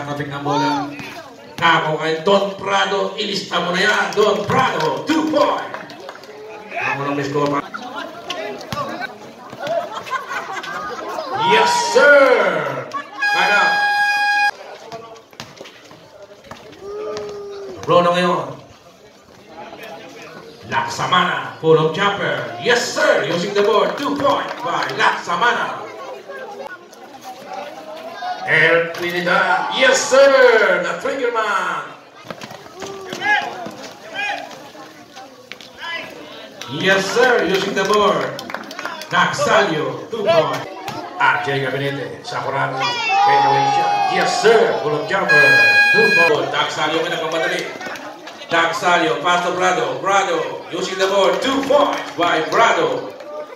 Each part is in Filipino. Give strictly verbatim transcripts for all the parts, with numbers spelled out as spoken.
nakatabing ng bola. Nako kay Don Prado, ilista mo na yan. Don Prado, two point. Ako lang may score pa. Yes, sir! Kaya. Bruno ngayon. Laksamana, full of jumper. Yes, sir! Using the board, two point by Laksamana. El Trinidad, yes sir, the trigger man. Yes sir, using the board. Naxalio, two point. Ah, Jay Gabinete, Sakurano, Penaway shot. Yes sir, full of jumper, two point. Naxalio may nagpamadali. Naxalio, pass to Brado. Brado, using the board, two points by Brado.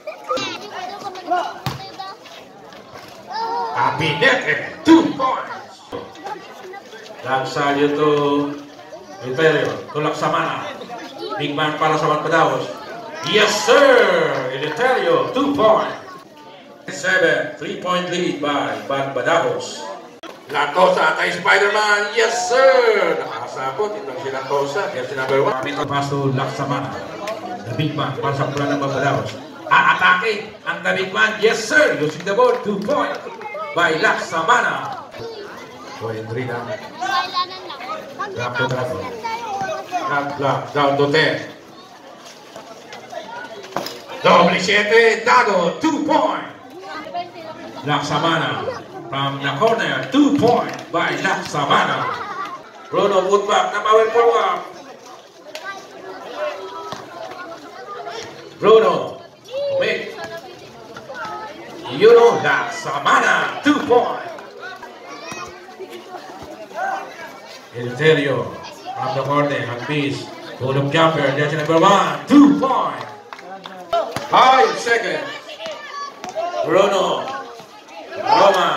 Gabinete, two points. Naxalio to Imperio, to Laksamana. Big man para sa Banbadaos. Yes sir, Imperio, two points. Seven, three point lead by Banbadaos. Lantosa kay Spider-Man, yes sir. Nakasapot, itong si Lantosa. Yes, si number one. Ito pass to Laksamana. The big man para sa pula ng Banbadaos. Aatake ang the big man, yes sir. Using the board, two points by Laksamana. Boyendrina. Drop to drop. Drop, drop, down to ten. Doble siete, Dago, two point. Laksamana from the corner, two point by Laksamana. Bruno Woodback, na power forward. Bruno, wait. You know Laksamana, two point. Elterio from the corner, Hagbis, full of jumper, that's number one, two point. Five seconds. Bruno, Roma.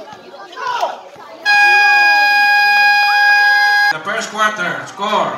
The first quarter score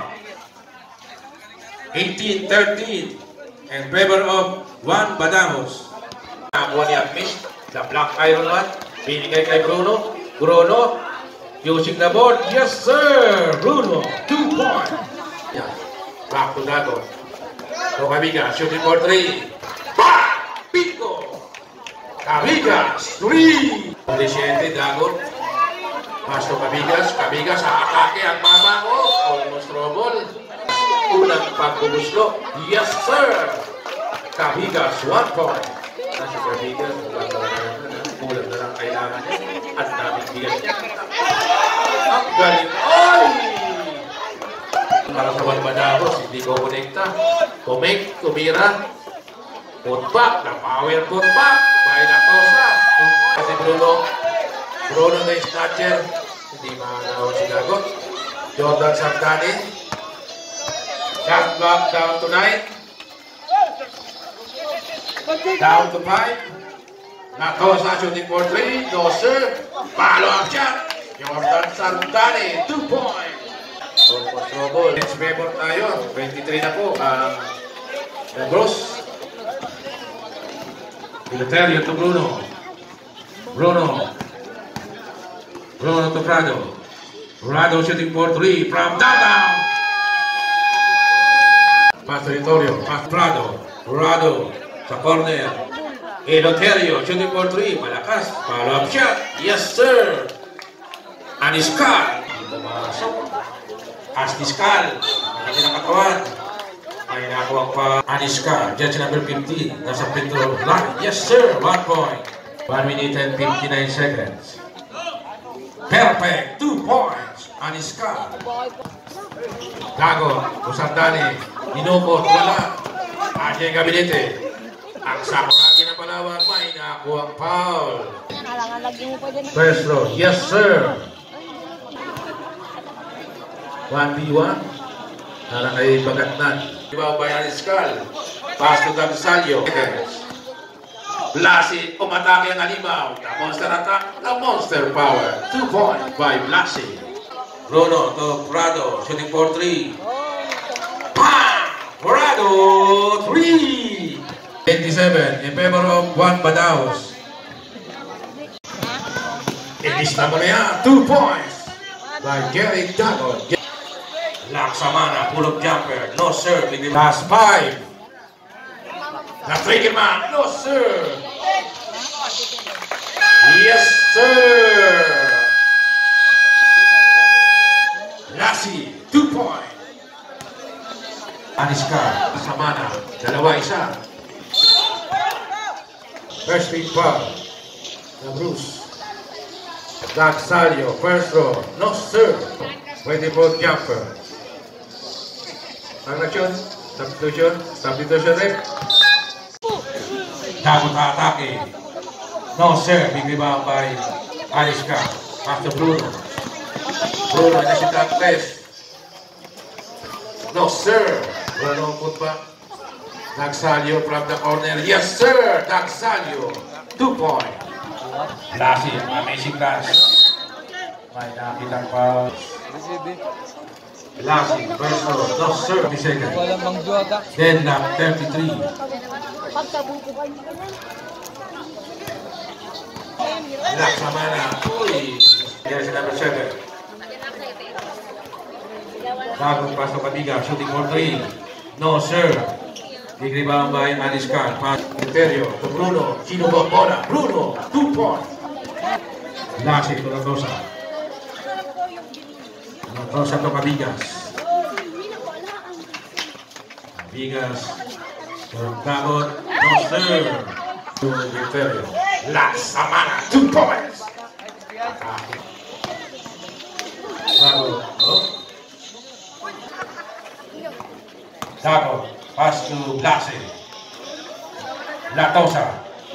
eighteen thirteen in favor of Juan Badaos. Nakuha ni Agmis, the black iron one, binigay kay Bruno. Bruno, using the board, yes sir! Bruno, two points. Yeah. Back to Dago. So Cabigas, shooting for three. Bah! Pico! Cabigas, three! Siete, Dago. Pass to Cabigas. Cabigas, aatake ang mama mo. Almost trouble. Unang pagbubuslo, yes sir! Cabigas, one point. Nasa Cabigas, kulang na lang kailangan niya. At daming bigas niya. Ang galing. Ay! Para sa Banbadaos, hindi ko konekta. Kumik, tumira. Putback, na power putback. By Lantosa. Kasi Bruno. Bruno na snatcher. Hindi makakalawan si Dago. Jordan Santani. Shot back down to nine. Down to five. Lantosa shooting for three. No sir. Follow up shot. Jordan Santani. Two points. Almost trouble. Next favor tayo. twenty-three na po ang uh, Gross. Elterio to Bruno. Bruno. Bruno to Prado. Prado shooting for three from downtown. Pass to Elterio. Pass Prado. Prado sa corner. Elterio shooting for three. Malakas. Follow up shot. Yes sir. Aniskal. Pumasok. Aniskal. Hindi na katawan. Ay nakuha pa Aniskal. Judge number fifteen. Nasa pinto line. Yes sir. One point. One minute and fifty-nine seconds. Perfect. Two points. Aniskal. Dago. Usandani. Dinukot. Wala. Ajay Gabinete. Ang Sakuragi na Palawan. May nakuha ang foul. First row. Yes sir. one v one. Nara kay Bagatnan. Diba by Aniskal. Pass to Gonzalo. Blasi, umatake ang alimaw. The monster attack, the monster power. Two points by Blasi. Bruno to Prado. Shooting for three. Pam! Prado, three! twenty-seven in favor of Juan Badaos. Ilis na mo na yan. Two points. by Jerry Dagon. Laksamana, pull-up jumper, no sir. Last five. The trigger man, no sir. Yes sir. Lassie, two point. Aniska, Samana, dalawa isa. First speed ball. The Bruce. Doug Salio, first row, no sir. twenty-four jumper. Ang action, substitution, substitution rep. Dagot atake. No sir, big rebound by Aniska. After Bruno. Bruno na si Doug Test. No sir. Bruno put back. Doug Salio from the corner. Yes sir, Doug Salio. Two point. Lassie, amazing pass. May nakitang pa. Lassie, first row, no sir, thirty seconds. Deadlock, thirty-three. Laksamana, uy. Here's number seven. Bagong pass to Katiga, shooting for three. No sir. Big rebound by Aniska. Pass Interior to Bruno. Sino ba bola? Bruno, two point. Lassie to Lantosa. Lantosa to Cabigas. Cabigas to Dagon. No sir. To Interior. Laksamana, two points. Dagon. Oh. Dagon. Pass to Lassie. Lantosa.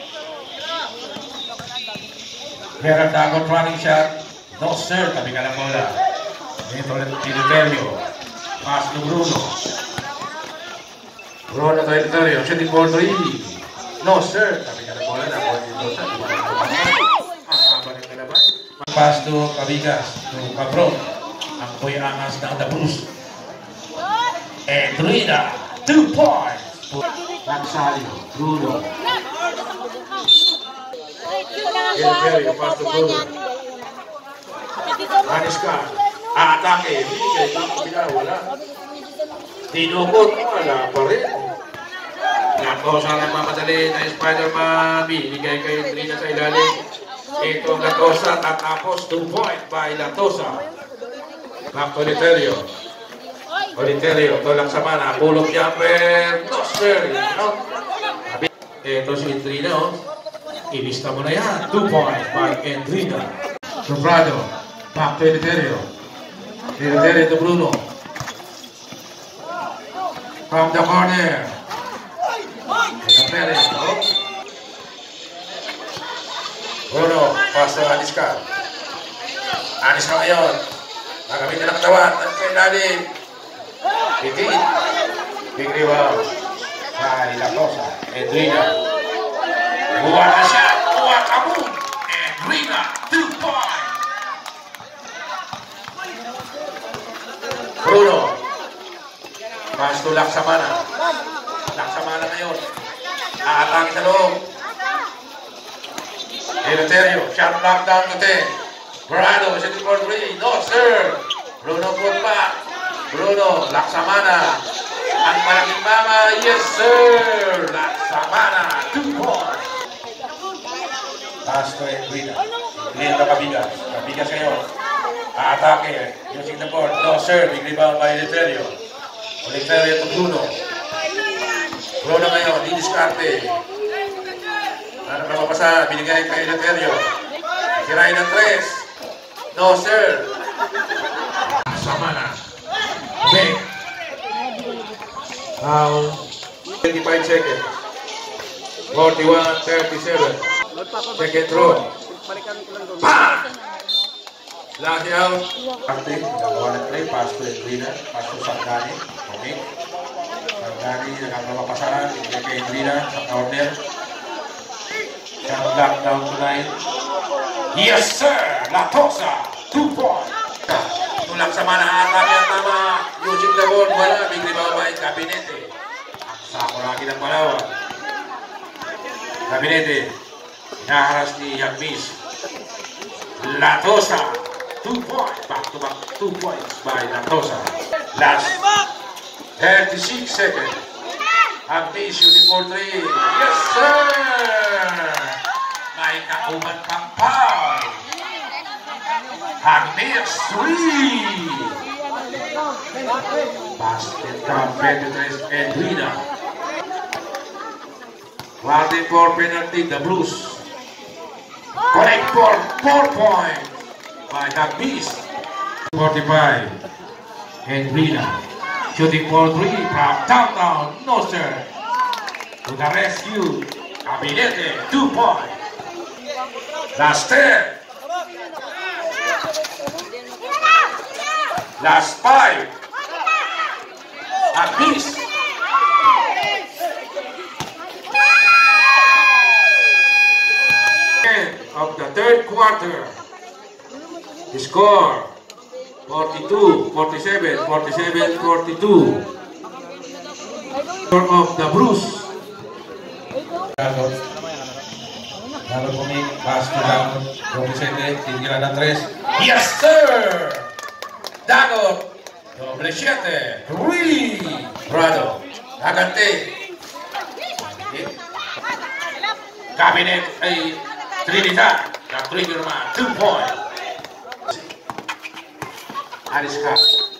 Meron Dagon running shot. No sir, tabi ka ng bola. Ito ulit Interior. Pass to Bruno. Bruno to Interior. Shooting for three. No sir, tabi ka ng bola. Pass to Cabigas. To Cabron. Ang boy angas ng The Bruce. Edrina. Two points. Salio, Bruno. Interior, pass to Bruno. Aniska. Atake. Bigay. Bila, wala. Tinukot. Wala pa rin. Lantosa lang mamadali na Spider-Man. Binigay kay Edrina sa ilalim. Ito ang Lantosa. Tatapos. Two point by Lantosa. Back to Interior. Interior, to Laksamana, pull-up jumper, no sir, no. Ito si Edrina, oh. Ilista mo na yan, two points by Edrina. Sobrado, back to Interior. Interior to Bruno. From the corner. Interior, oh. Bruno, pass to Aniska. Aniska ngayon. Nagamit na ng katawan, ang kailalim. Bitin. Big rebound by Lantosa. Edrina. Buwa na siya. Buwa kabun. Edrina. Two point. Bruno. Pass to Laksamana. Laksamana ngayon. Aatake sa loob. Interior. Shot knock down to ten. Verano. Shooting for three. No sir. Bruno put back. Bruno, Laksamana, ang malaking mama, yes sir, Laksamana, two points. Pass to Edrina, Edrina to Cabigas, Cabigas ngayon, atake, using the board, no sir, big rebound by Interior, Interior to Bruno, Bruno ngayon, didiskarte, ano ka mapasa, binigay kay Interior, kirain ng tres, no sir, Laksamana. Okay. Now, twenty-five seconds. forty-one thirty-seven. Second row. Pa! Last out. Parte, nagawa ng play. Pass to Edrina. Pass to Sangani. Okay. Sangani, nagagawa pasahan. Ibigay kay Edrina sa corner. Shot block down to nine. Yes, sir! Lantosa. Two points. Tulak sa mana atake ang tama. Using the board, wala. Big rebound by Kabinete. Sako lagi ng Palawan. Kabinete. Naharas ni Young Miss. Lantosa. two points. Back-to-back two points by Natosa. Last thirty-six seconds. Agnes shooting for three. Yes, sir! May kauban pang foul. Agnes, three! Basket count, Penetrates, Edwina. Wanting for penalty, the Blues. Correct for four points by Agnes. forty-five, Edwina. Shooting for three from downtown, no sir. To the rescue, Cabinete, two points. Last ten. Last five. At least. End of the third quarter. The score forty-two, forty-seven, forty-seven, forty-two. Score of the Blues. Dagot. Dagot pumik. Pass to Dagot. forty-seven, tinggilan ng tres. Yes, sir! Dagot. Doble siete. Three. Prado. Agante. Cabinet ay Trinidad. Na-trigger man. Two point. Ariska.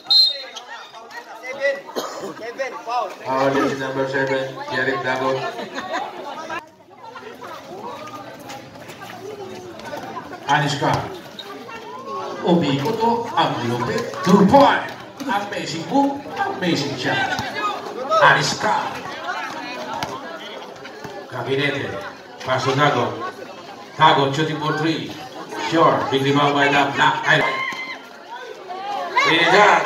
Foul is number seven. Jeric Dagot. Ariska. Umikot o ang lupit. Two point. Amazing move. Amazing shot. Ariska. Cabinete. Paso Dagot. Dagot shooting for three. Sure. Big rebound by the Black Iron. Trinidad.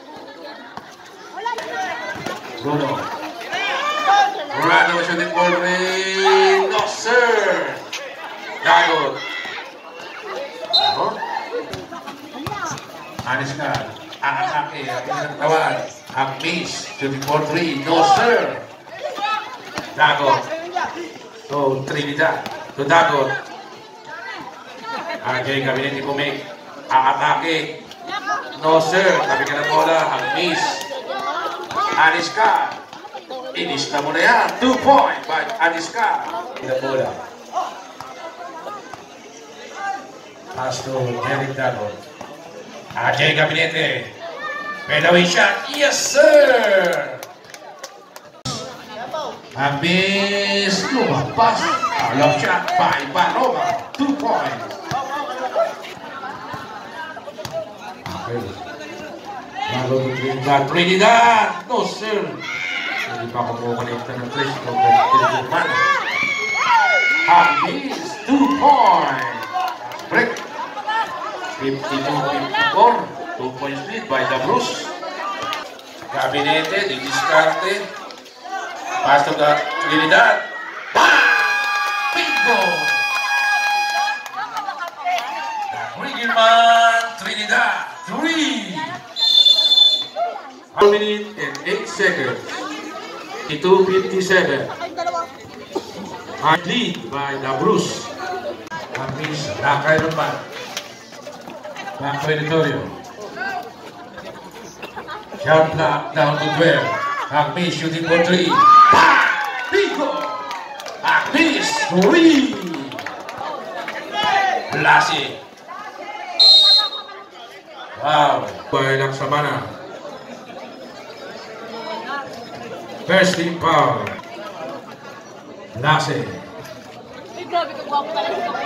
Bruno. Bruno shooting for three. No sir. Dagot. Dagot. Ariska. Ang atake. Ang pinagtawan. Ang miss. Shooting for three. No sir. Dagot. To Trinidad. To Dagot. Okay, Cabinete pumik. Ang atake. No sir. Tabi ka ng bola. Ang miss. Ariska. Inista mo na yan. Two point by Ariska. Ang bola. Pass to Jeric Dagot. Okay, Cabinete. Pedaway shot. Yes sir. Ang miss. Lumabas. Love shot by Barova. Two points. Okay. Bago to Trinidad. Trinidad! No, sir. Hindi pa ako kukonekta ng tres. Ang miss. Two points. Break. fifty-two fifty-four. Two points lead by the Blues. Cabinete. Didiskarte. Pass to the Trinidad. Bang! Bingo! Riggerman, Trinidad, three. One minute and eight seconds. fifty-two fifty-seven. Lead by the Blues. Agnes, Black Iron Man. Black Territorio. Shot clock down to twelve. Agnes shooting for three. Bang! Bingo! Agnes, three. Lassie. Wow. Bailak Sabana. First team foul. Lassie. Ay, grabe ka gwapo talaga sa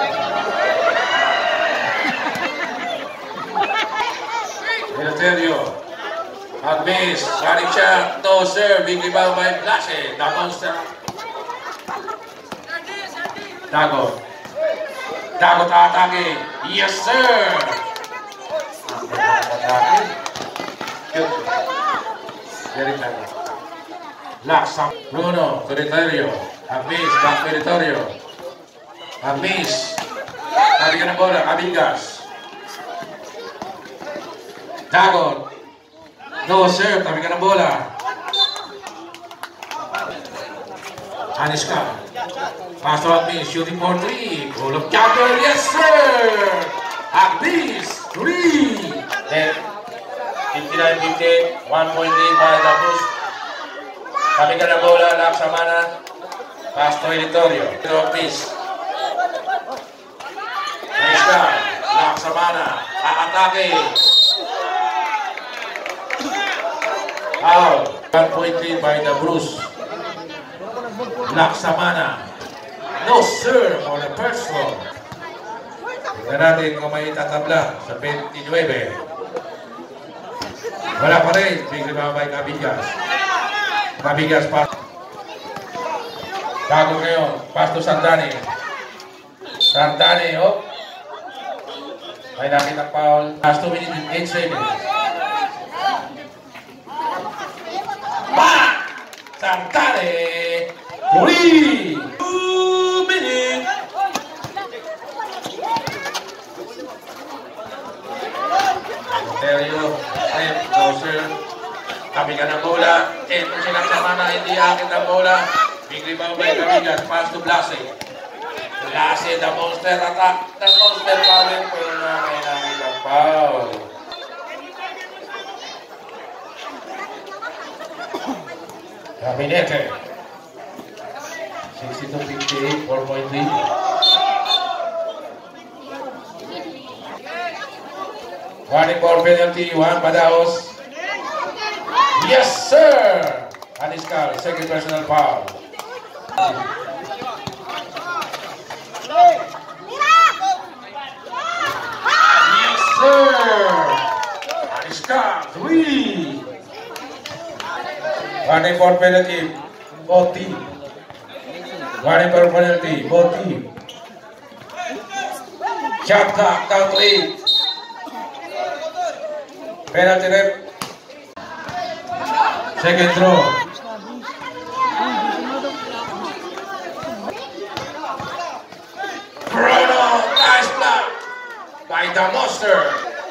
Territorio. Agnes, running shot, no sir, big rebound by Lassie. The monster. Dagot. Dagot atake. Yes sir. Very clever. Laksam. Bruno, Territorio. Agnes, back Territorio. Agnes. Tabi ka ng bola, Cabigas. Dagot. No sir, tabi ka ng bola. Aniska. Pass to Agnes, shooting for three. Pull up counter, yes sir. Agnes, three. Then, fifty-nine fifty, one point lead by the Blues. Kami ka na bola, Laksamana. Pass to Elitorio. Miss. Nice guy. Laksamana. Aatake. Foul. One point lead by the Blues. Laksamana. No sir for the first floor. Tignan natin kung may tatabla sa twenty-nine. Wala pa rin. Big rebound by Cabigas. Cabigas pa. Bago ngayon. Pass to Sardane. Sardane, oh. May nakita foul. Last two minutes and eight seconds. Bang! Sardane! Three! Two minutes! There you go. Step closer. Kami ka ng bola. Ito silang Samana. Hindi akin ng bola. Big rebound by Cabigas. Pass to Blase. Blase, the monster attack. The monster power. Pero na may nakita foul. Gabinete. sixty-two fifty-eight, four point lead. Warning for penalty, one Badaos. Yes, sir! Aniskal, second personal foul. Yes, sir! Aniskal, three! Warning for penalty, both team. Warning for penalty, both team. Shot clock, down to eight. Penalty rep. Second throw. Bruno, nice block by the monster.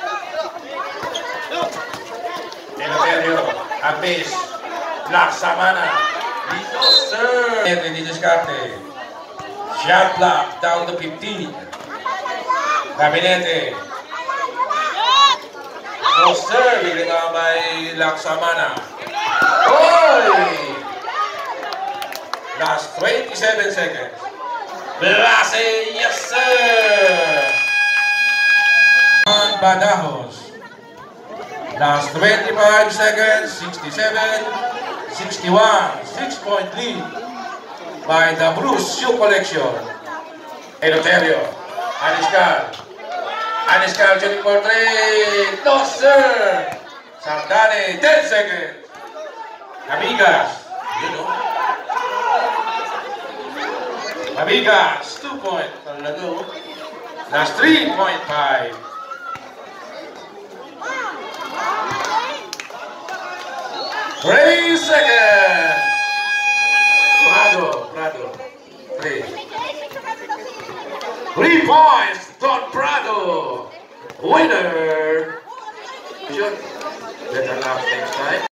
Eleuterio, a miss. Laksamana. Dito, sir. Hindi diskarte. Shot block down to fifteen. Gabinete. No, sir. Bigli ka by Laksamana. Oy! Last twenty-seven seconds. Blase, yes, sir! Juan Badajos. Last twenty-five seconds. sixty-seven, sixty-one. Six-point lead by the Bruce Shoe Collection. Eleuterio. Aniskal. Aniskal shooting for three. No, sir! Sardane, ten seconds. Cabigas, you know. Cabigas, two point. Last three point five. Three seconds. Prado, Prado. Three. Three points. Don Prado. Winner. Better luck next time.